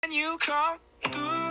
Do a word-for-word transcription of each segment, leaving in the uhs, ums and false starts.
when you come through.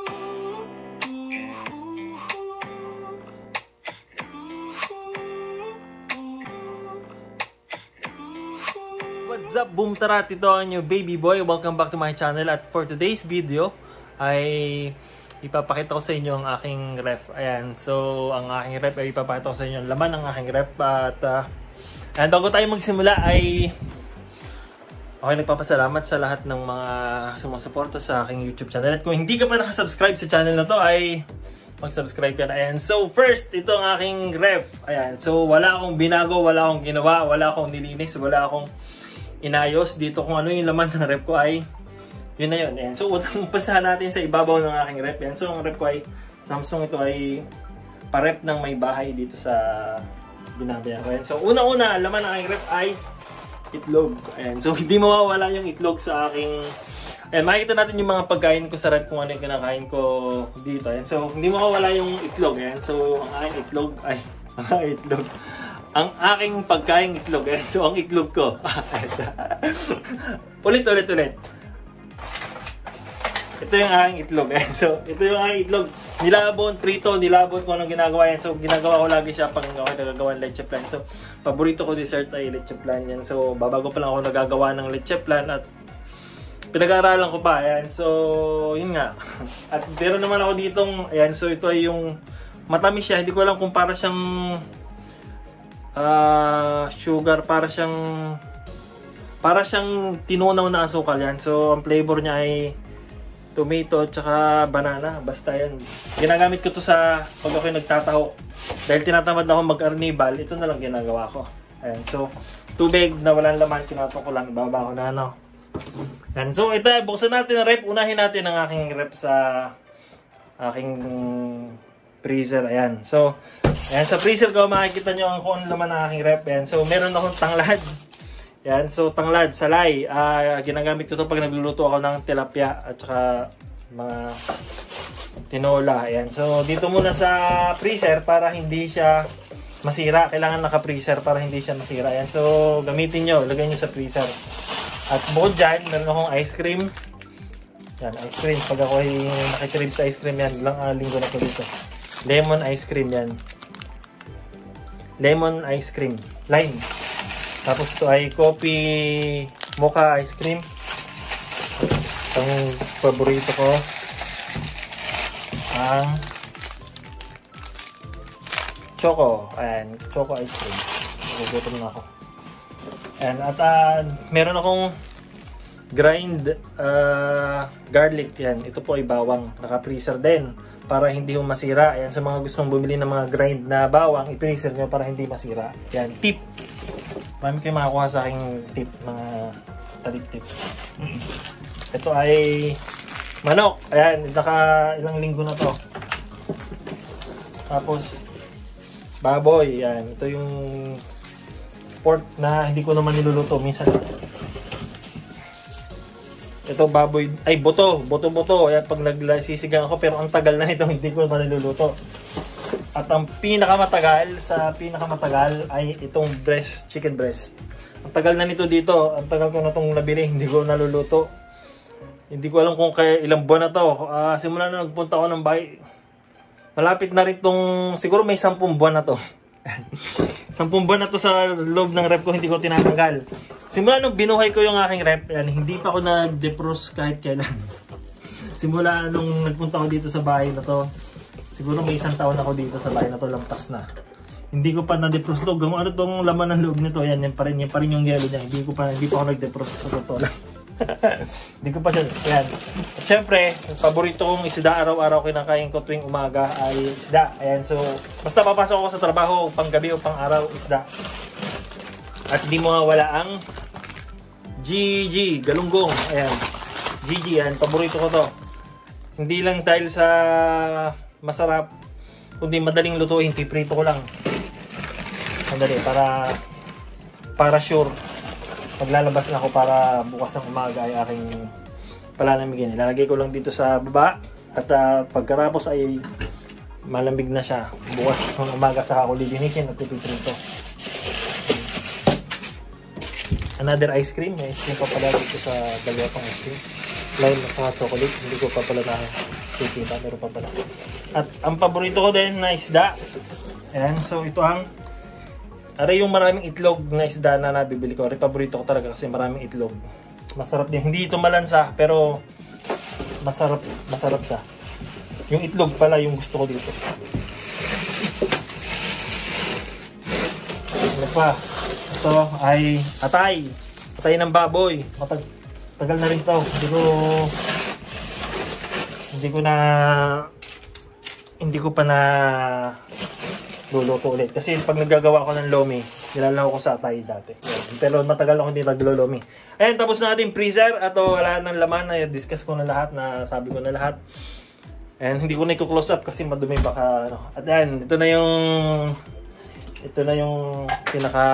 What's up, Boom Tarat? Ito ang new baby boy. Welcome back to my channel. At for today's video ay ipapakita ko sa inyo ang aking ref. Ayan, so ang aking ref ay ipapakita ko sa inyo ang laman ng aking ref. At uh, and bago tayo magsimula ay okay, nagpapasalamat sa lahat ng mga sumusuporta sa aking YouTube channel. At kung hindi ka pa nakasubscribe sa channel na to ay mag-subscribe ka na. Ayan, so first, ito ang aking ref. Ayan, so wala akong binago, wala akong ginawa, wala akong nilinis, wala akong inayos dito. Kung ano yung laman ng rep ko ay yun na yun. And so umpasahan natin sa ibabaw ng aking rep. And so ang rep ko ay Samsung. Ito ay parep ng may bahay dito sa binabayan ko. And so una-una, laman ng aking rep ay itlog. And so hindi mawawala yung itlog sa aking. And makikita natin yung mga pagkain ko sa rep kung ano yung kinakain ko dito. And so hindi mawawala yung itlog. And so ang aking itlog ay ang aking itlog ang aking pagkain itlog. Eh. So, ang itlog ko. ulit, ulit, ulit. Ito yung aking itlog. Eh. So, ito yung aking itlog. Nilabon, prito, nilabon ko anong ginagawa yan. So, ginagawa ko lagi siya pag ako nagagawa ng leche plan. So, paborito ko dessert ay leche plan yan. So, babago pa lang ako nagagawa ng leche plan at pinag-aaralan ko pa. Ayan. So, yun nga. At meron naman ako ditong, ayan. So, ito ay yung matamis siya. Hindi ko alam kung para siyang Uh, sugar, para siyang para siyang tinunaw na asukal yan. So ang flavor niya ay tomato at saka banana. Basta yan, ginagamit ko to sa pag ako'y nagtataho dahil tinatamad ako mag-arnibal. Ito na lang ginagawa ko. Ayan, so tubig na walang laman, kinato ko lang, ibaba ko na ano. Ayan, so ito, buksan natin ang rep. Unahin natin ang aking rep sa aking freezer. Ayan, so ayan, sa freezer ko makikita nyo ang kung laman ng aking rep. Ayan, so meron akong tanglad. Ayan, so tanglad, salay. Uh, ginagamit ko to pag nagluluto ako ng tilapia at saka mga tinola. Ayan, so dito muna sa freezer para hindi siya masira. Kailangan naka-freezer para hindi siya masira. Ayan, so gamitin nyo, lagay nyo sa freezer. At bukod dyan, meron akong ice cream. Ayan, ice cream. Pag ako ay nakitrip sa ice cream yan, lang uh, linggo na ko dito. Lemon ice cream yan. Lemon ice cream. Lime. Tapos ito ay coffee mocha ice cream. Itong paborito ko. Ang choco. Ayan. Choco ice cream. Nagugutom na ako. Ayan. At uh, meron akong grind uh, garlic. Yan. Ito po ay bawang. Naka-freezer din para hindi mo masira. Ayan, sa mga gustong bumili ng mga grind na bawang, i-freezer nyo para hindi masira. Ayan, tip. Marami kayo makakuha sa aking tip, mga talit tip. Ito ay manok. Ayan, naka ilang linggo na to. Tapos baboy. Ayan, ito yung pork na hindi ko naman niluluto minsan. Ito baboy, ay buto, buto-buto. Ayan, pag nagsisigang ako, pero ang tagal na nito, hindi ko naman niluluto. At ang pinakamatagal, sa pinakamatagal ay itong breast, chicken breast. Ang tagal na nito dito, ang tagal ko na itong nabili, hindi ko naluluto. Hindi ko alam kung kaya ilang buwan na to. Uh, simula na nagpunta ako ng bahay, malapit na rin itong, siguro may sampung buwan na to. Sampung buwan na to sa loob ng rep ko, hindi ko tinatanggal. Simula nung binuhay ko yung aking rep, yan, hindi pa ako nag-defrost kahit kailan. Simula nung nagpunta ako dito sa bahay na to, siguro may isang taon ako dito sa bahay na to, lampas na. Hindi ko pa na-defrost loob. Kung ano tong laman ng loob nito, yan, yan pa rin, yan pa rin yung yellow niya. Hindi ko pa, hindi pa ako nag-defrost sa totoo lang. Hindi ko pa siya, yan. At syempre, paborito kong isda, araw-araw kinakain ko tuwing umaga ay isda. Ayan, so, basta papasok ako sa trabaho, pang gabi o pang araw, isda. At hindi mo wala ang G G, galunggong. Ayan, G G yan, paborito ko to. Hindi lang dahil sa masarap, kundi madaling lutuin, piprito ko lang. Madali, para para sure maglalabas na ako para bukas ng umaga ay aking palanamigin. Ilalagay ko lang dito sa baba at uh, pagkatapos ay malamig na siya. Bukas ng umaga saka ako lilinisin at piprito. Another ice cream. May ice cream pa pala dito sa dalawa pang ice cream. lime at saka chocolate. Hindi ko pa pala nakikita, pero pa pala. At ang paborito ko din na isda. Ayan, so ito ang aray yung maraming itlog na isda na nabibili ko. Aray paborito ko talaga kasi maraming itlog. Masarap din. Hindi ito malansa, pero masarap, masarap siya. Yung itlog pala yung gusto ko dito. Ano pa? Ito ay atay. Atay ng baboy. Matag tagal na rin to. Hindi ko hindi ko na hindi ko pa na luluto ulit. Kasi pag naggagawa ko ng lomi, nilalaw ko sa atay dati. Pero matagal ako hindi naglolomi. Ayan, tapos na ating freezer. At wala ng laman. Na-discuss ko na lahat. Nasabi ko na lahat. And hindi ko na i-close up kasi madumi baka ano. At yan, ito na yung ito na yung pinaka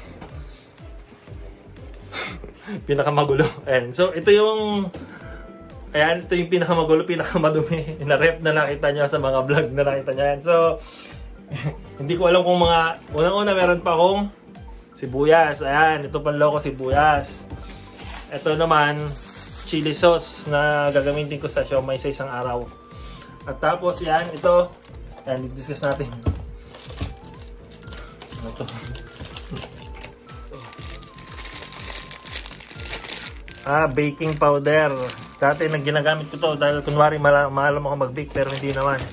pinaka magulo. And so ito yung ayan, ito yung pinaka magulo, pinaka madumi na rep na nakita nyo sa mga vlog na nakita nyo. Yan. So hindi ko alam kung mga unang-una meron pa akong sibuyas. Ayan, ito panloko sibuyas. Ito naman chili sauce na gagamitin ko sa siomai sa isang araw. At tapos yan, ito, yan, i-discuss natin. Ano to? Ah, baking powder. Dati nang ginagamit ko to dahil kunwari maalam ako mag-bake pero hindi naman.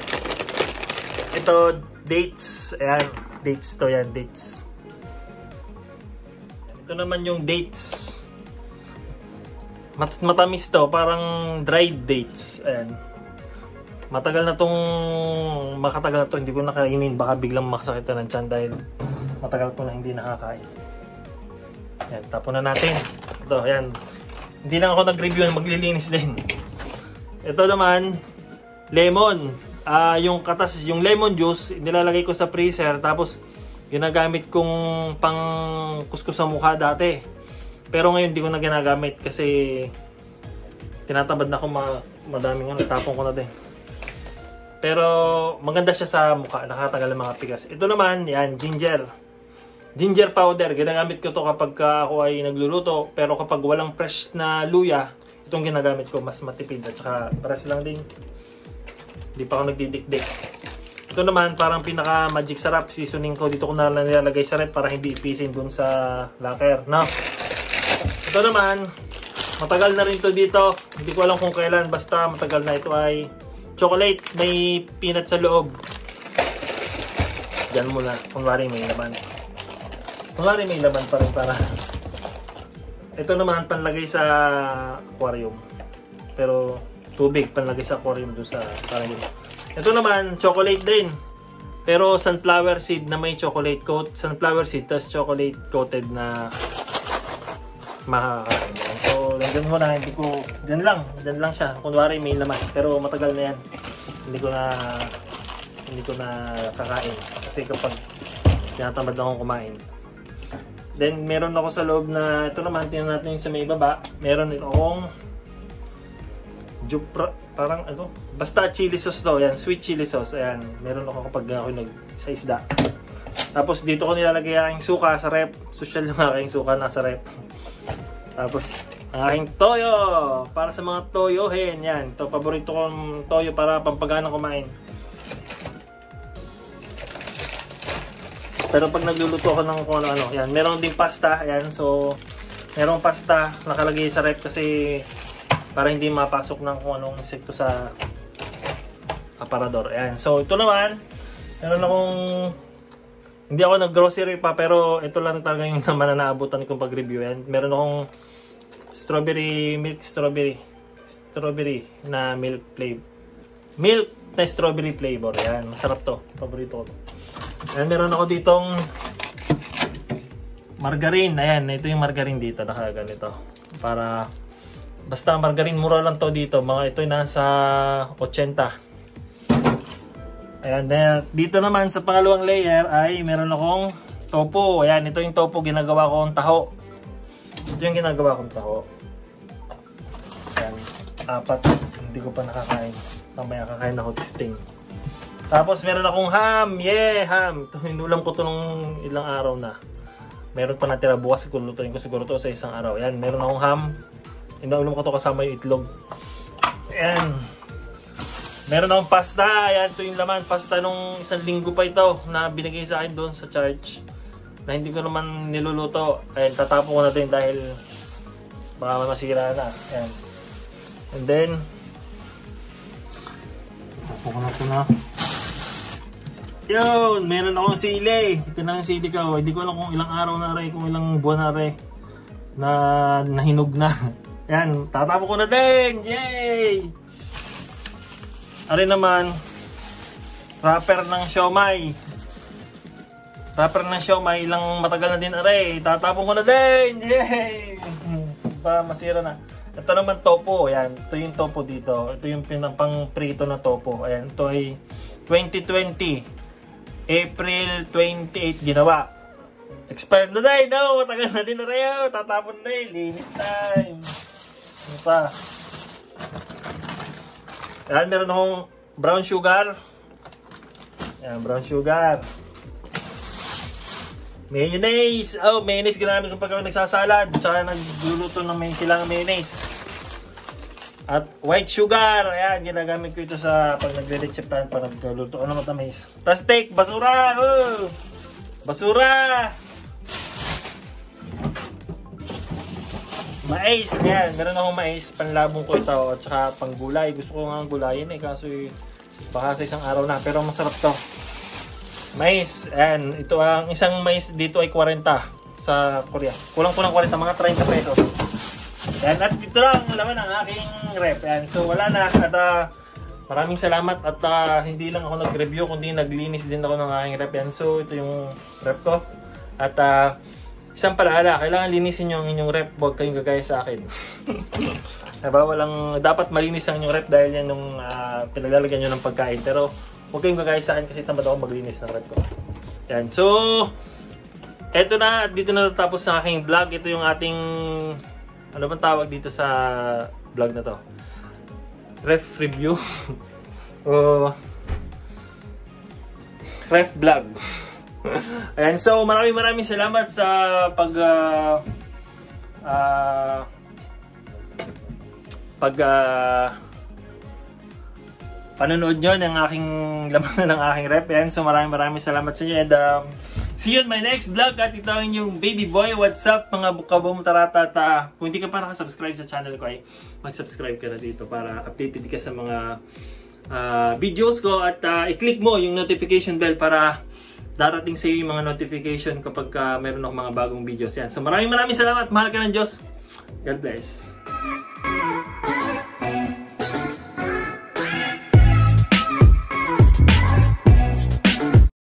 Ito, dates. Ayan, dates to yan, dates. Ito naman yung dates. Mat matamis to, parang dried dates. Ayan. Matagal na tong makatagal na to, hindi ko nakainin, baka biglang makasakit na ng tiyan dahil matagal ko na hindi nakakain. Yan, tapon na natin. Ito, yan. Hindi lang ako nag-review, maglilinis din. Ito naman, lemon. Uh, yung katas, yung lemon juice, nilalagay ko sa freezer, tapos ginagamit kong pang kuskus sa mukha dati. Pero ngayon hindi ko na ginagamit kasi tinatamad na ako ma madaming ano, tapon ko na din. Pero maganda siya sa mukha, nakatagal ng mga pigas. Ito naman, yan, ginger. Ginger powder, ginagamit ko to kapag ako ay nagluluto. Pero kapag walang fresh na luya, itong ginagamit ko, mas matipid. At saka, pares lang din. Hindi pa ako nagdidikdik. Ito naman, parang pinaka magic sarap. Seasoning ko, dito ko na nilalagay sa rep para hindi ipisin dun sa locker. No? Ito naman, matagal na rin to dito. Hindi ko alam kung kailan, basta matagal na. Ito ay chocolate, may peanut sa loob. Diyan muna, kunwari may laman. Kunwari may laman pa rin para. Ito naman, panlagay sa aquarium. Pero tubig, panlagay sa aquarium doon sa aquarium. Ito naman, chocolate din. Pero sunflower seed na may chocolate coat. Sunflower seed, tas chocolate coated na makakain. So, nandun mo na, hindi ko, dyan lang, dyan lang siya. Kunwari may laman, pero matagal na yan. Hindi ko na, hindi ko na kakain. Kasi kapag tinatamad na akong kumain. Then, meron ako sa loob na, ito naman, tingnan natin yung sa may baba. Meron akong, jupra, parang ano, basta chili sauce to. Yan, sweet chili sauce. Ayan, meron ako kapag ako nag, sa isda. Tapos, dito ko nilalagay ang suka sa rep. Social yung aking suka nasa rep. Tapos, ang aking toyo! Para sa mga toyohin. Yan. Ito, paborito kong toyo para pampagana kumain. Pero pag nagluluto ako ng kung ano-ano, yan. Meron ding pasta. Yan. So, merong pasta nakalagay sa rep kasi para hindi mapasok ng kung anong insekto sa aparador. Yan. So, ito naman. Meron akong hindi ako nag-grocery pa pero ito lang talaga yung naman na naabutan kong pag-review. Yan. Meron akong strawberry, milk strawberry. Strawberry na milk flavor. Milk na strawberry flavor. Yan. Masarap to. Paborito ko to. Yan. Meron ako ditong margarine. Ayan. Ito yung margarine dito. Nakaganito. Para basta margarine. Mura lang to dito. Mga ito yung nasa eighty. Ayan, then, dito naman sa pangalawang layer ay meron akong tofu. Ayan, ito yung tofu ginagawa kong taho. Ito yung ginagawa kong taho. Ayan, apat. Hindi ko pa nakakain. Mamaya kakain ako testing. Tapos meron akong ham. Yeah, ham. Ito, inulam ko ito nung ilang araw na. Meron pa natira bukas. Kulutuin ko siguro ito sa isang araw. Ayan, meron akong ham. Inaulam ko to kasama yung itlog. Ayan. Meron akong pasta. Ayan, ito yung laman. Pasta nung isang linggo pa ito na binigay sa akin doon sa church. Na hindi ko naman niluluto. Ayan, tatapon ko na din dahil baka masira na. Ayan. And then, tapon ko na ito na. Yun, meron akong sili. Ito na yung sili ko. Hindi ko alam kung ilang araw na rin, kung ilang buwan na rin na nahinog na. Yan, tatapon ko na din. Yay! Ari naman, wrapper ng siomay. Wrapper ng siomay, ilang matagal na din ari. Tatapon ko na din. Yay! Ba, masira na. Ito naman topo. Yan, ito yung topo dito. Ito yung pinapang prito na topo. Ayan, ito ay twenty twenty. April twenty-eighth ginawa. Expired na din. No, matagal na din na rin. Tatapon na din. Linis time. Ano pa? Yan, meron akong brown sugar. Yan, brown sugar. Mayonnaise. Oh, mayonnaise. Ginamit ko pag ako nagsasalad. Tsaka nagluluto ng may kailangan mayonnaise. At white sugar. Ayan, ginagamit ko ito sa pag nagre-rechiptan, pag nagluluto ko ng matamis. Tas steak, basura. Oh! Basura. Mais. Ayan, meron akong mais. Panlabong ko ito. At saka panggulay. Gusto ko nga gulayin eh. Kaso baka sa isang araw na. Pero masarap to. Mais. Ayan, ito ang isang mais dito ay forty sa Korea. Kulang-kulang forty, mga thirty pesos. Yan, at ito lang laman ang aking rep. Yan. So wala na. At uh, maraming salamat. At uh, hindi lang ako nag-review, kundi naglinis din ako ng aking rep. Yan. So ito yung rep ko. At uh, isang palaala, kailangan linisin nyo ang inyong rep. Huwag kayong gagaya sa akin. Diba? Walang, dapat malinis ang inyong rep dahil yan yung uh, pinaglalagyan nyo ng pagkain. Pero huwag kayong gagaya sa akin kasi tamad ako maglinis ng rep ko. Yan. So eto na. At dito na natapos ng aking vlog. Ito yung ating... Ano bang tawag dito sa vlog na to? Ref review? O ref vlog. Ayan, so maraming maraming salamat sa pag uh, uh, pag uh, panonood nyo ng aking laman ng aking ref. Ayan, so maraming maraming salamat sa inyo. And um, see you in my next vlog. At ito ang yung baby boy. What's up mga kabumutarata? At uh, kung hindi ka pa nakasubscribe sa channel ko ay mag-subscribe ka na dito para updated ka sa mga uh, videos ko. At uh, i-click mo yung notification bell para darating sa iyo yung mga notification kapag uh, meron akong mga bagong videos. Yan. So maraming maraming salamat. Mahal ka ng Diyos. God bless.